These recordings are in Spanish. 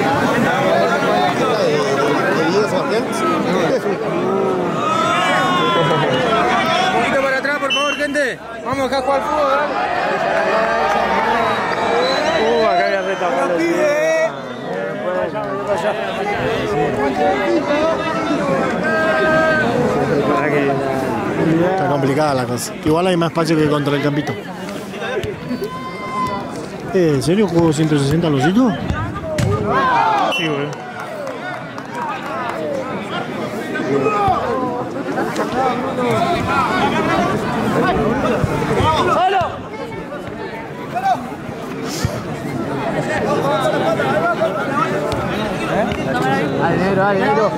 Un poquito para atrás, por favor, gente. Vamos a dejar jugar al fútbol, dale. Acá había retapado. Está complicada la cosa. Igual hay más espacio que contra el campito. ¿En serio jugó 160 Losito? Sí, güey. Dale, negro, dale, negro.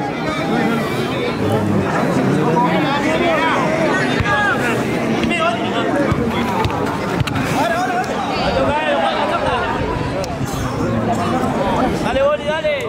Dale, Boli, dale.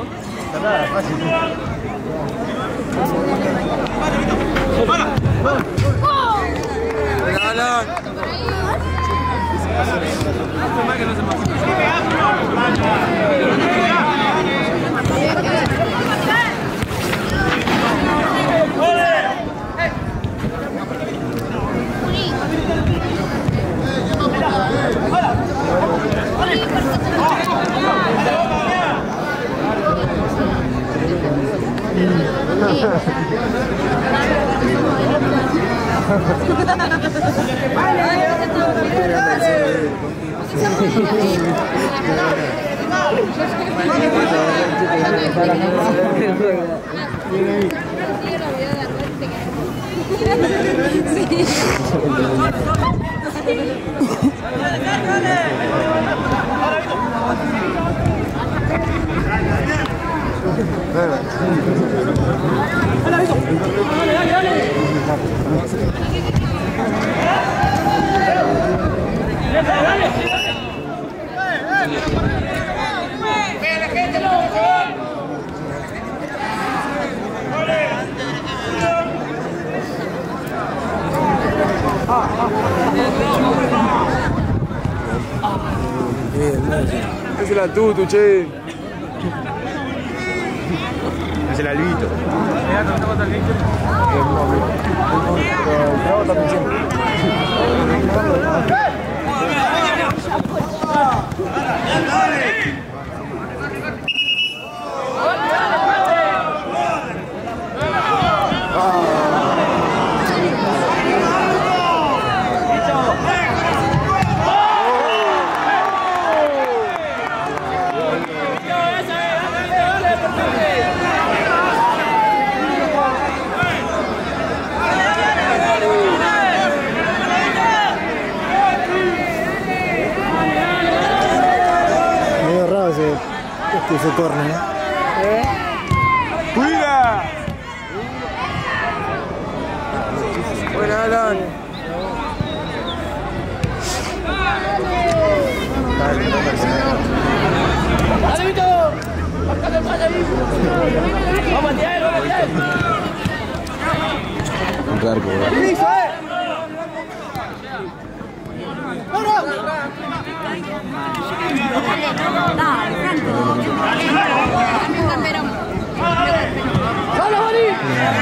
Es el Antutu, che. Es el Albito. Que se corne, ¿eh? ¡Cuida! Buena, Alan. ¡Dale, Vito! ¡Vamos a tirar, vamos a tirar! Un cargo, ¡Vale, Boli!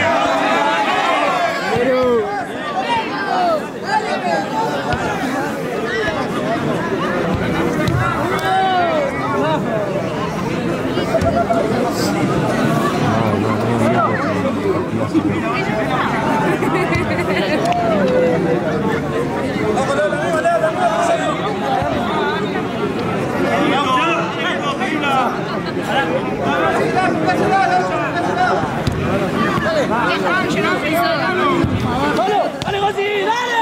¡Dale, Gossi! ¡Dale!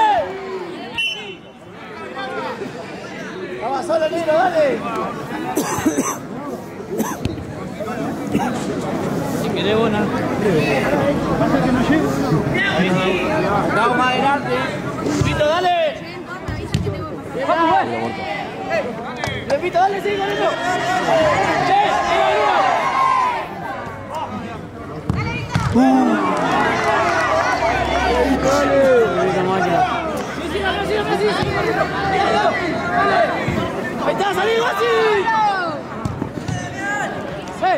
¡Vamos solo, negro! ¡Dale! Si querés, buena. Vamos más adelante. Vito, dale. Vamos, pues. Vito, dale, sigue, dale. ¡Ahí está, salí, Gossi!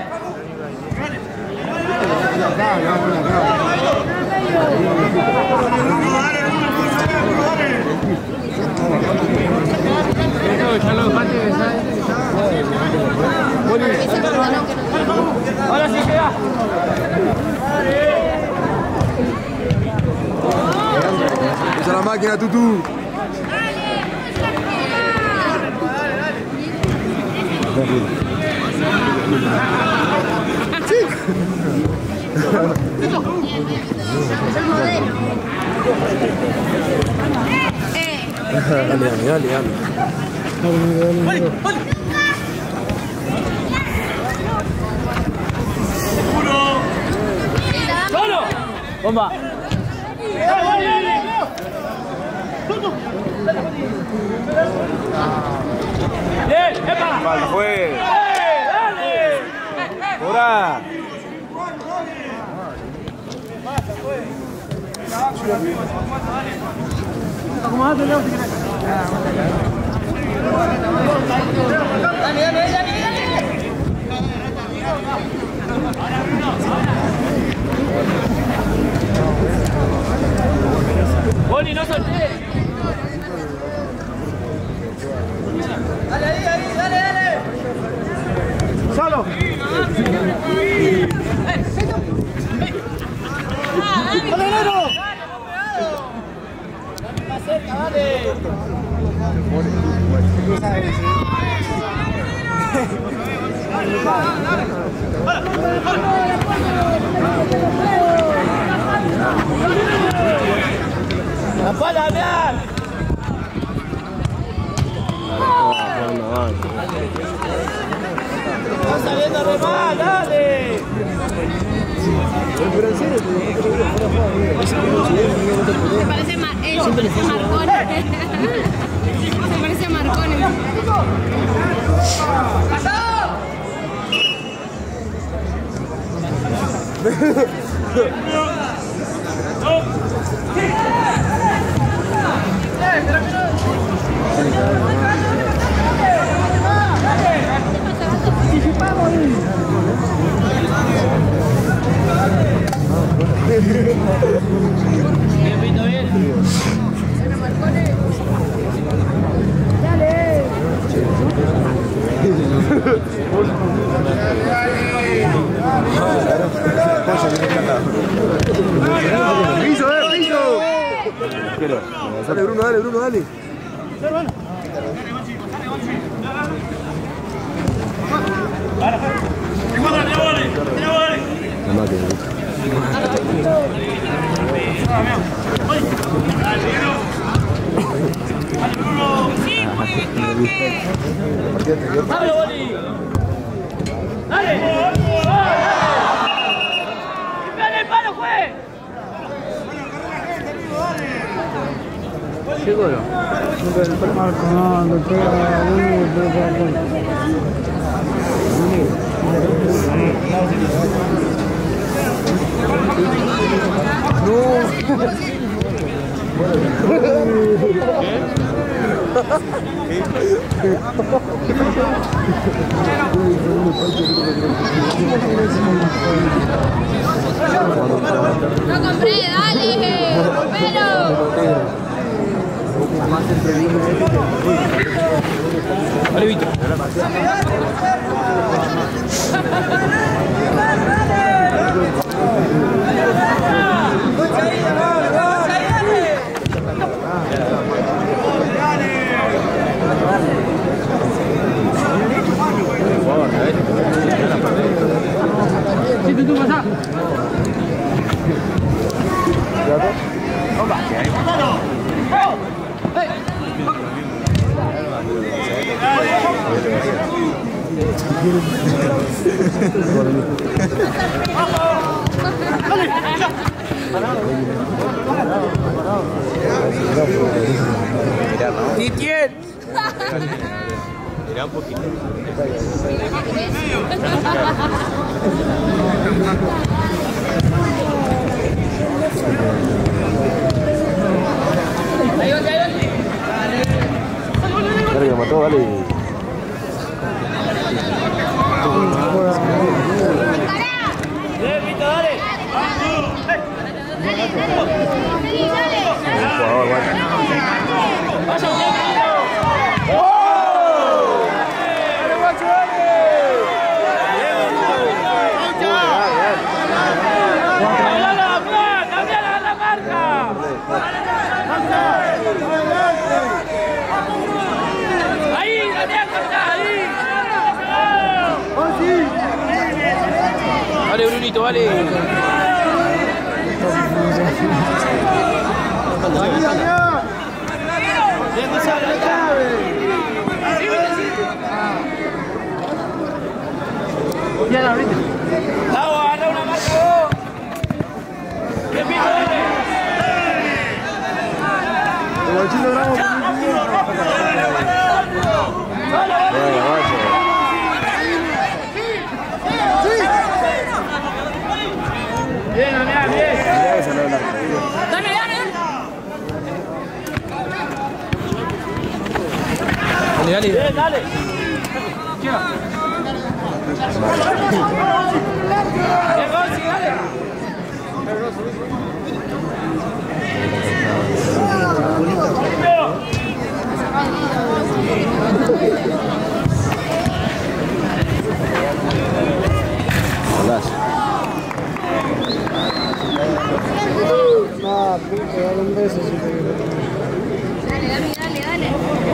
Mira, Tutu. Dale. ¡Solo! ¡Bomba! ¡Bien! ¡Epa! Falta, fue. ¡Dale! Ahora. Boli, no solté. Dale. Solo. Más cerca, dale. ¡La pala, Damián! ¡Está saliendo re mal, dale! Se parece a Marconi. Se parece a Marconi. Bien, Pito, bien. Piso. Dale, Bruno, dale. ¡Dale, Boli! ¡Dale! ¡Dale el palo, juez! ¿Qué gol? No compré, dale. Rompelo. Dale, Vito. ¿Y quién? Mirá un poquito. Dale, que lo mató, dale. ¡Bien, Pito, dale! Jugador, ¡Vaya, bien, Pito! ¡Dale, la marca! Vito, vale. Ya la ahorita. Vamos, agarra una marca vos. Bien, Vito, dale. El chino bravo. Bien, Damián, bien. Dale, dale. Dale. Bien, dale. Bien, Rossi, dale. Ah, pico, dale un beso si te quiero. Dale, dale, dale.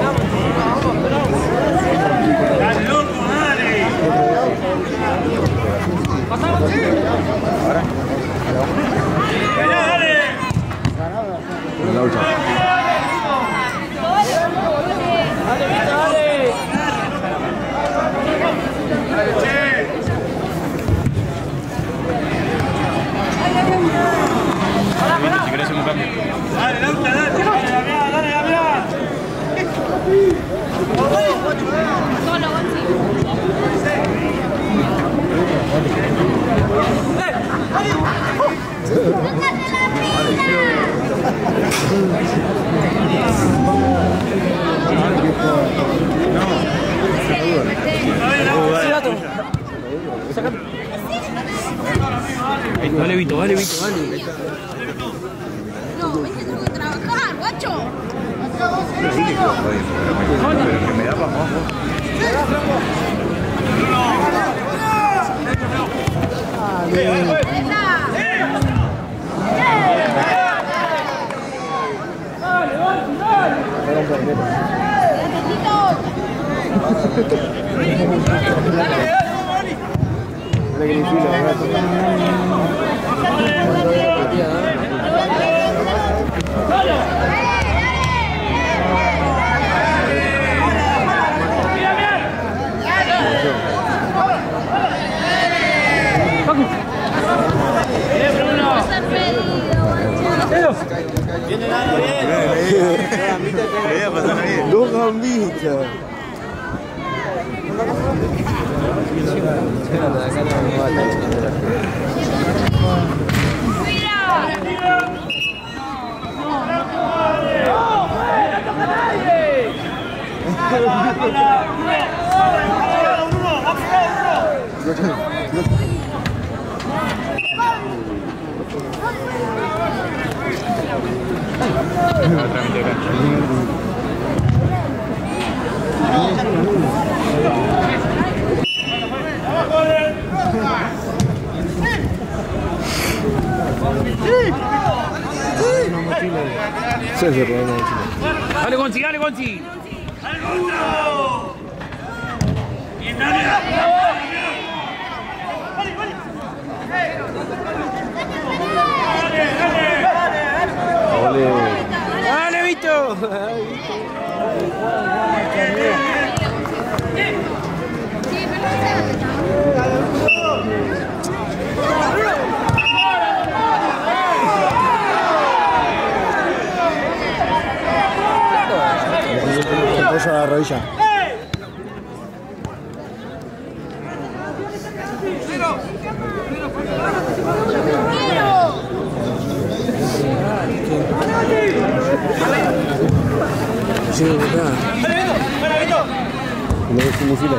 Dale, loco, dale. Dale. Dale, Vito, dale. Si querés un cambio. Dale, Lauta, dale. Dale, Damián. Solo, Dale, Vito, dale. No, vente, tengo que trabajar, guacho. Me da para abajo. Viene dando bien. Dos gambitas. Dale, Gonzi. Dale, Vito. Se puso a la rodilla. Sí, verdad. No es su mochila.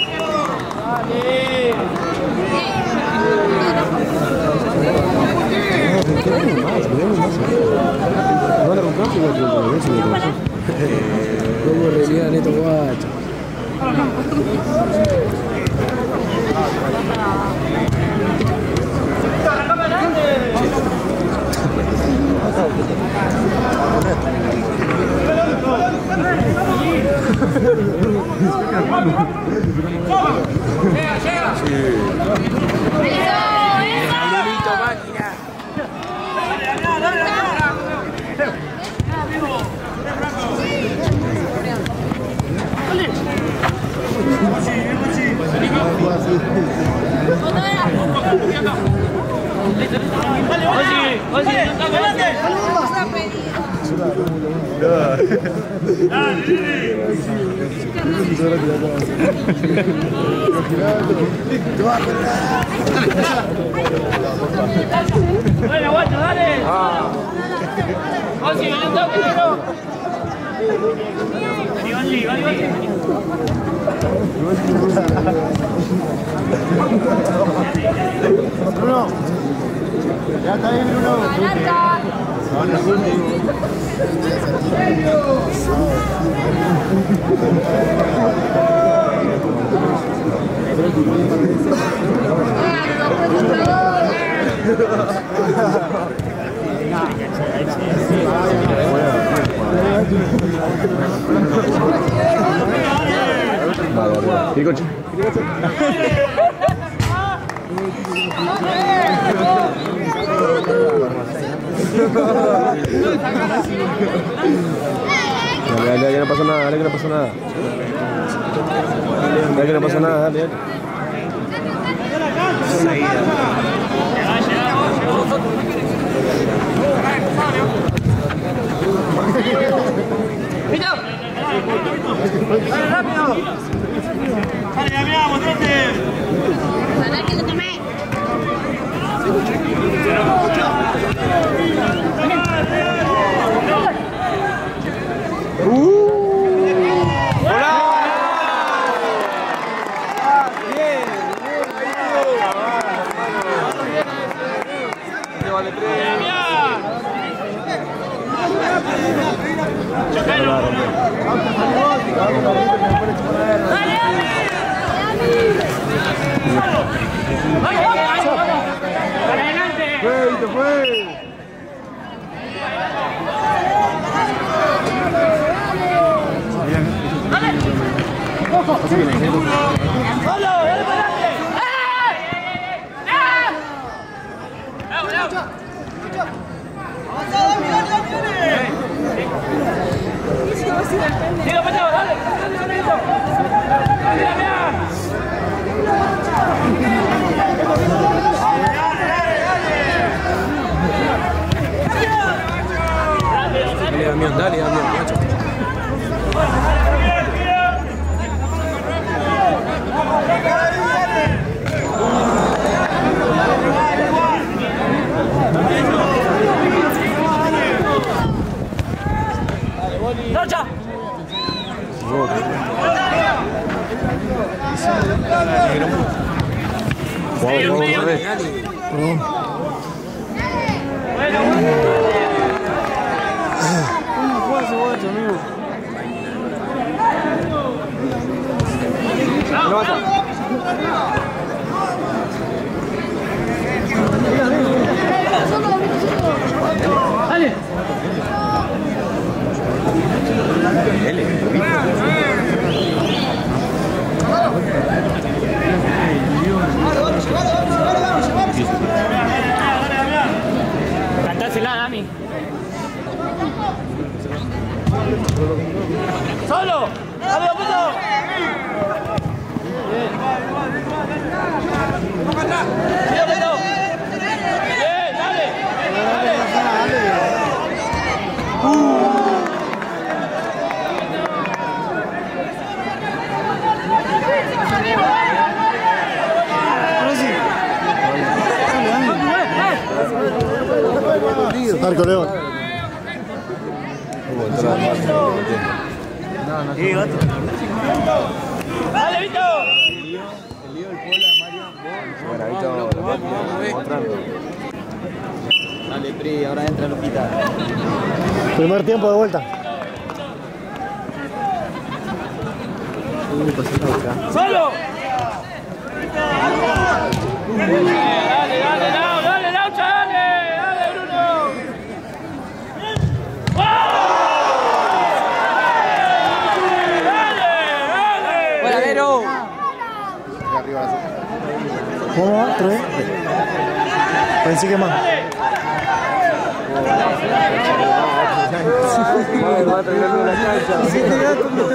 ¿Cómo realidad neto guacho? ¡Eso! ¡Eso! Bueno, guacho, dale. Osi, ven un toque, negro. Vení, Bruno. Ya está ahí, Bruno. ¿Qué coche? Dale, que no pasa nada, dale que no pasa nada. Dale que no pasa nada, dale. ¡Pito! ¡Dale, rápido! ¡Dale, Damián, mostrate! Para que lo tomé. Dale, macho. ¡Rocha! Cantásela, Dami. ¡Solo! ¡Dale, puto! Marco León. ¡Dale, Vito! El lío del pueblo de Mario. Bueno, ahí mostrando. Dale, Pri, ahora entra Lupita. Primer tiempo de vuelta. ¡Solo! Dale, Laucha, dale, Bruno. Dale. ¡Buena, Vero! ¿Cómo va? ¿3? Pensé que más. Va a terminar la cancha. Sí, te da como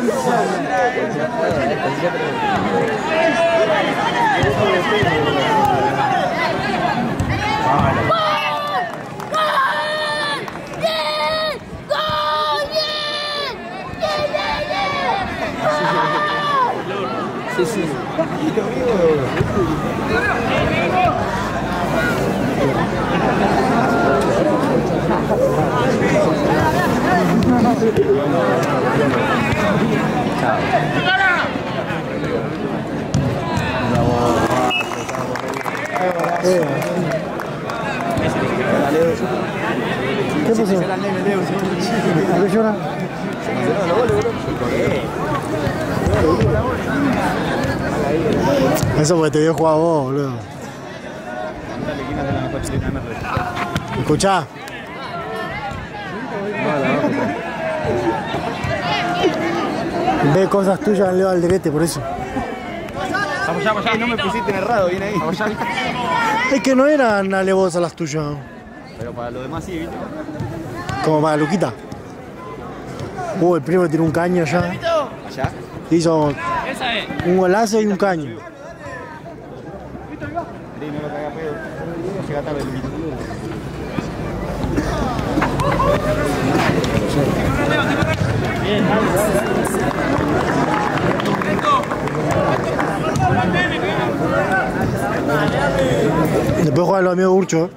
¿Qué pasó? ¿A qué llora? Eso porque te vio jugar a vos, boludo. Escuchá. Ve cosas tuyas en Leo Alderete, por eso. Vamos ya. No me pusiste errado, viene ahí. Vamos ya. Es que no eran alevosas las tuyas. Pero para los demás sí, ¿viste? Como para Luquita. El primo tiene un caño allá. ¿Allá? Hizo un golazo y un caño. No lo caga pedo. Llega tarde, Luquita. Después juegan los amigos Urcho.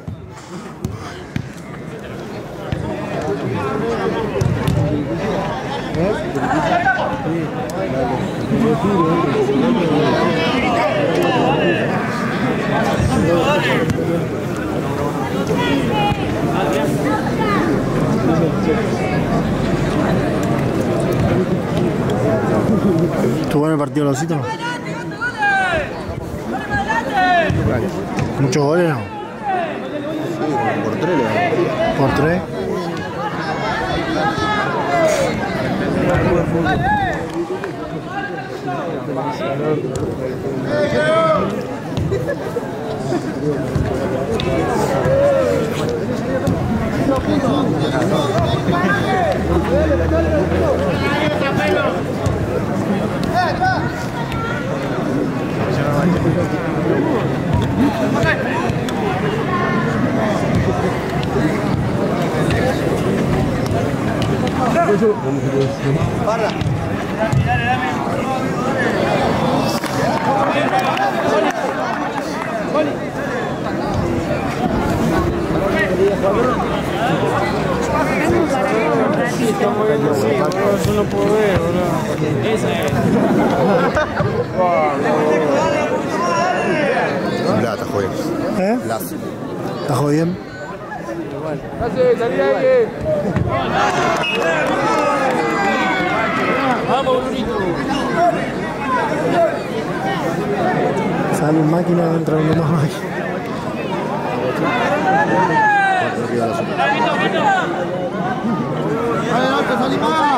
¿Estuvo bueno el partido, Losito? ¿Muchos goles no? Por 3 le dan. ¿Por 3? Yo no puedo ver, boludo. Esa es. La, está jodiendo. ¿Eh? Lazo. ¿Está jodiendo? Salí de ahí. Vamos, Brunito. Sale en máquina, entra una más máquina. ¡Adelante, salí más!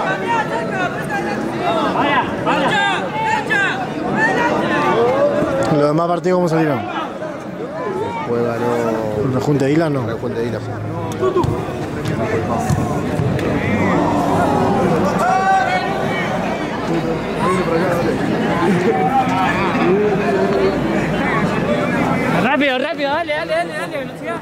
¿Los demás partidos cómo salieron? Después ganó. ¿El rejunte de Isla no? La cuenta de Isla. Rápido, dale, velocidad.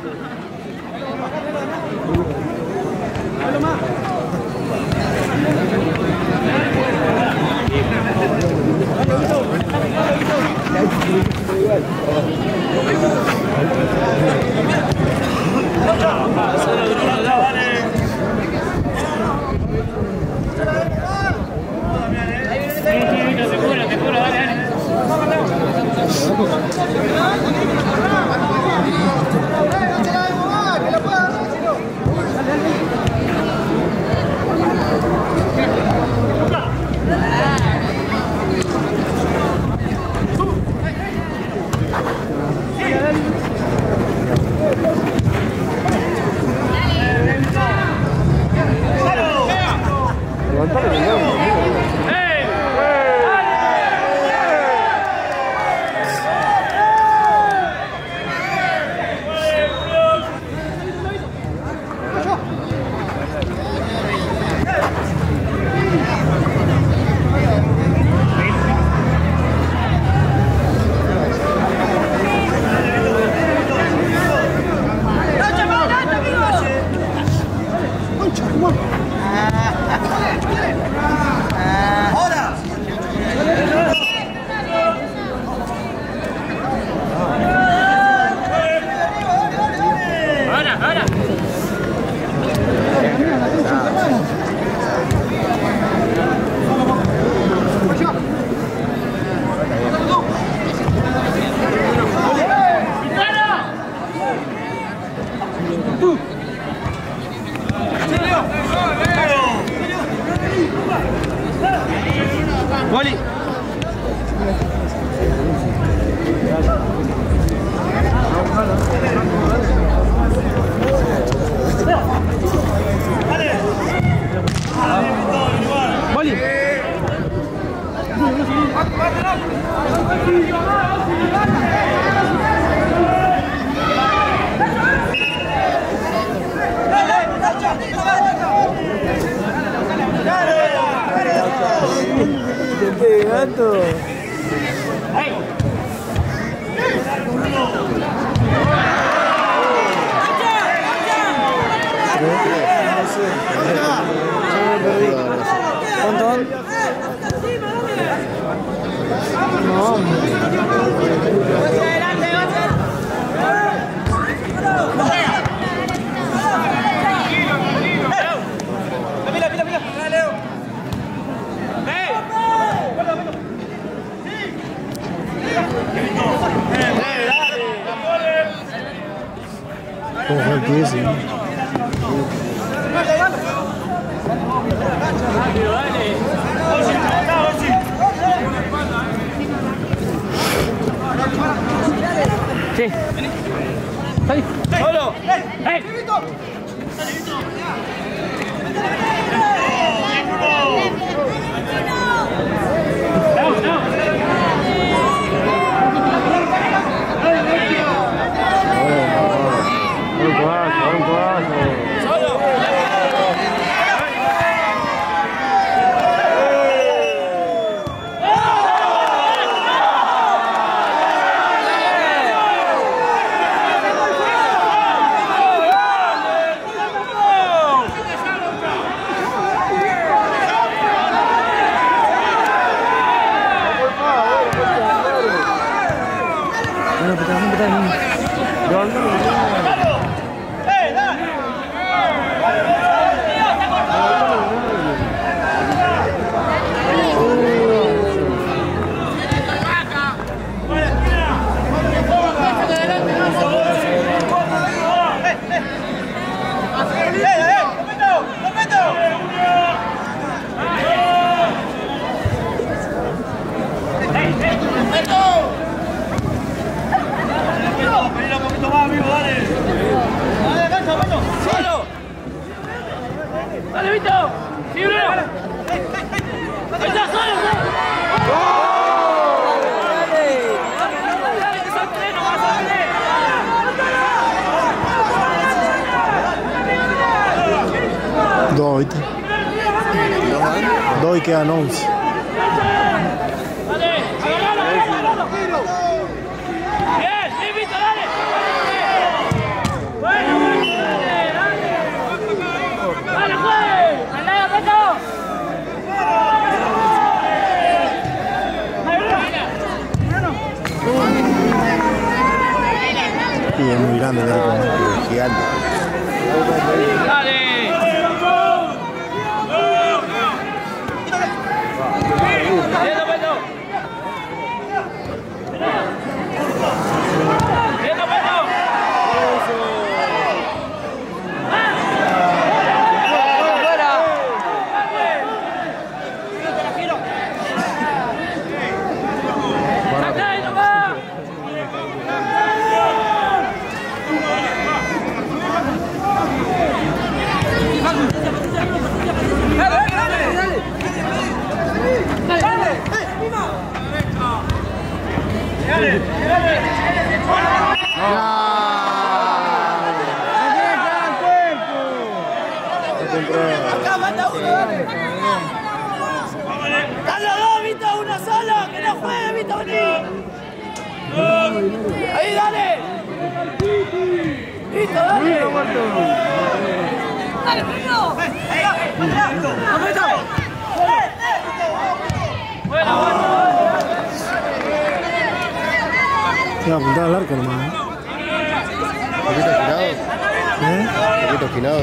Seguro, dale. 3. ¿Cuánto van? No. ¿Cómo fue el que ese? Sí. ¡Ahí! ¡Solo! ¡Hey! ¡Dale, Vito! ¡Sí, Bruno! ¡Ahí está, solo! ¡Dale, que son tres, no vas a tener! Dos, ¿viste? Dos y quedan 11. ¡Dale! ¡Agarralo! ¡Bien! ¡Sí, Vito, dale! ¡Bueno, ¡dale, juez! ¡Andale, Beto! Y es muy grande el arco, Es gigante. ¡Dale! ¡Bien, Beto! ¡Bien, Beto! Acá mata uno, dale. Dale dos, Vito, uno solo, que no juegue, Vito, vení. Ahí, dale. Vito, dale. Dale, primero. Se va a apuntar al arco nomás. Un poquito esquinado. Un poquito esquinado.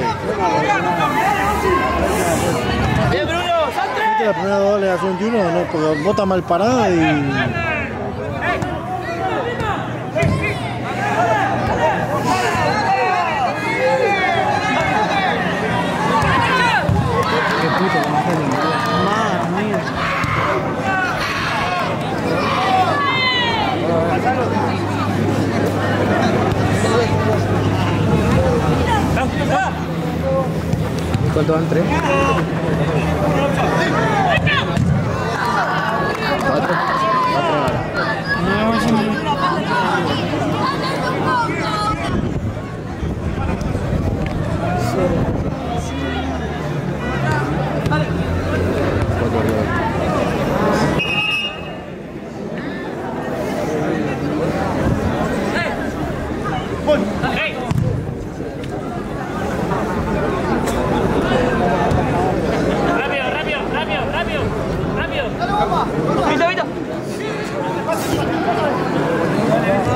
¡Bien, Bruno! ¡Son tres! ¿Viste la primera doble de la 21? No, porque bota mal parada y... Qué puto, madre mía. ¿Cuánto van? ¿3? 4.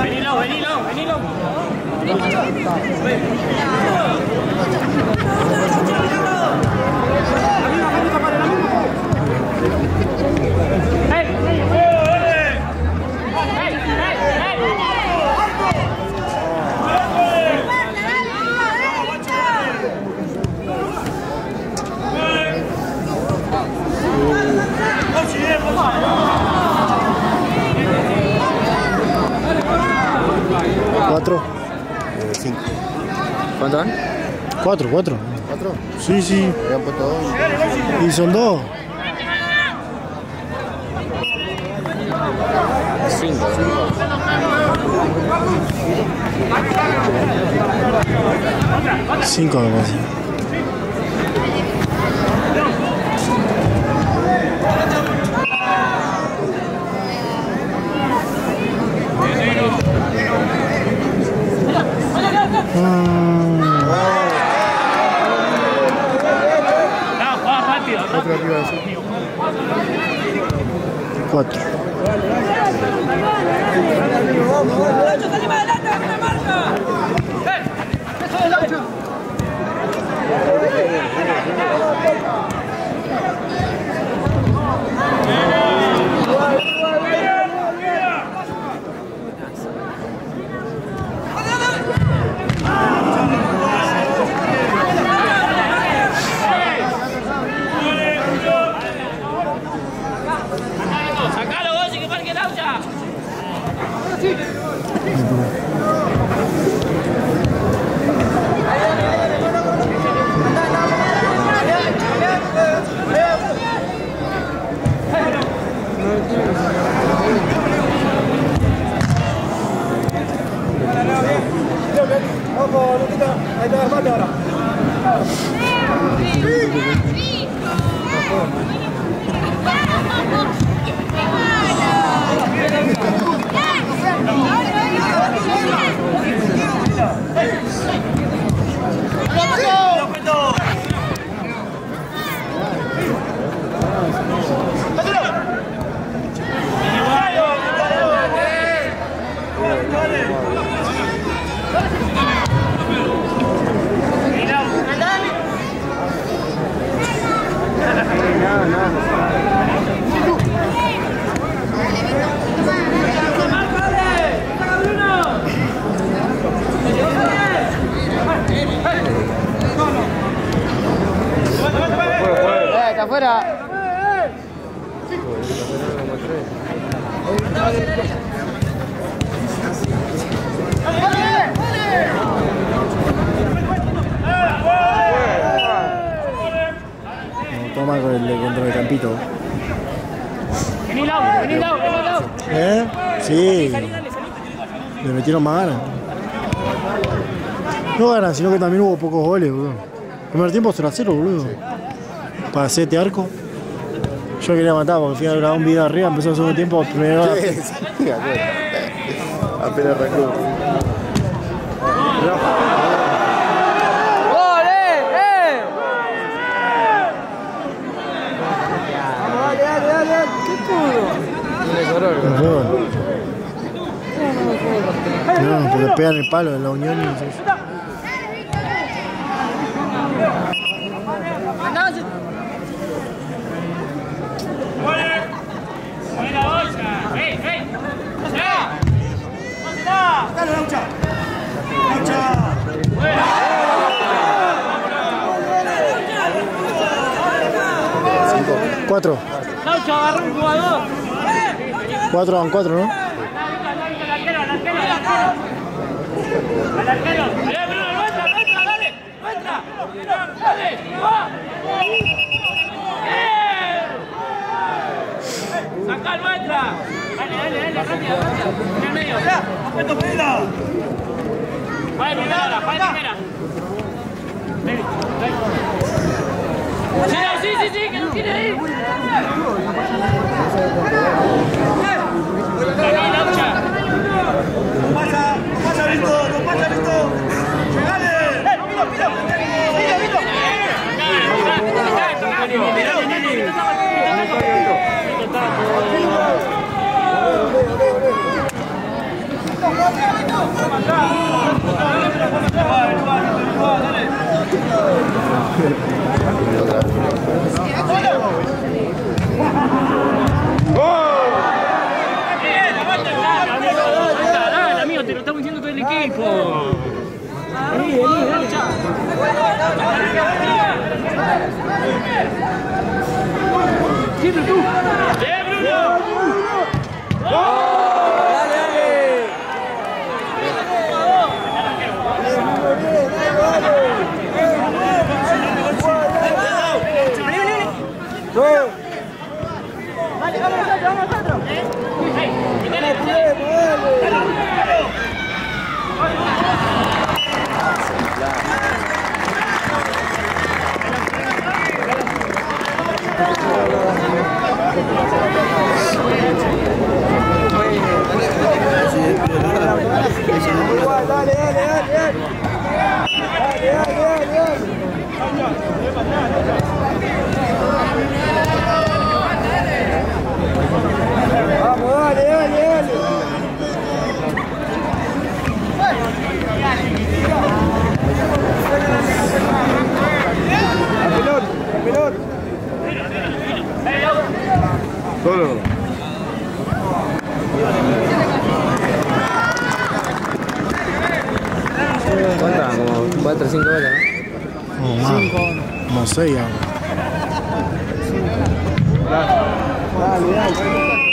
Venilo, venilo, venilo. Cuatro. 5. ¿Cuánto van? Cuatro. ¿4? Sí, sí. Habían puesto 2. Y son 2. 5. 5 me parece. Otro arriba de eso. 4. ¡Salí más adelante, baja la marca! ¡Sacalo vos y que marque Laucha! Vamos, Luquita, ahí está el mate ahora. Está afuera. Toma con el contra el campito. Vení, Lau, vení, Lau, vení, Lau. Sí. Le metieron más ganas. No ganas, sino que también hubo pocos goles, boludo. El primer tiempo 0-0, boludo. Para hacer este arco. Yo quería matar porque fui a grabar un video arriba, empezó el segundo tiempo, primero. Apenas arrancó. No, porque pegan el palo en la Unión y eso. ¡Dale, Laucha! ¡Laucha! 4. Laucha agarró un jugador. 4 van 4, ¿no? Al arquero. Dale, Bruno, no entra, dale. No entra. Dale, va. Sacá, no entra. Dale, rápido. En el medio. ¡Apuesto, pedila! Va de primera, va de primera. Sí, que no quiere ir. Vení, Laucha. ¡No pasa, Víctor! ¡No pasa, Víctor! ¡Llegale! ¡Mira! Dale, amigo, te lo estamos diciendo todo el equipo. Vení, dale, chao. Siempre tú. Bruno! Solo. ¿Cuántas? Como 4 o 5 horas, ¿no? No, más. Como 6 ahora. Dale, dale.